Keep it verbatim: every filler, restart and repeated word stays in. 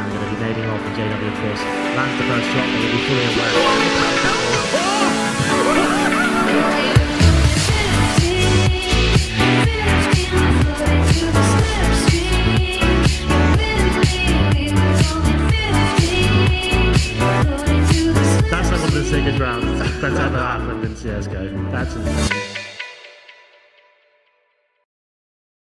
are going to be nailing off, and J W, of course, lands the first shot, but will be fully aware. That's one of the sickest rounds that's ever happened in C S G O. That's insane.